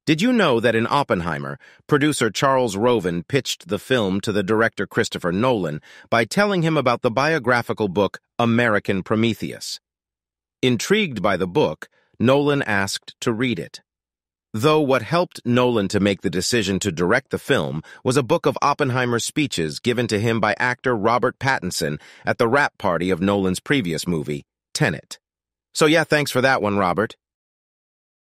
Did you know that in Oppenheimer, producer Charles Roven pitched the film to the director Christopher Nolan by telling him about the biographical book American Prometheus? Intrigued by the book, Nolan asked to read it. Though what helped Nolan to make the decision to direct the film was a book of Oppenheimer's speeches given to him by actor Robert Pattinson at the wrap party of Nolan's previous movie, Tenet. So yeah, thanks for that one, Robert.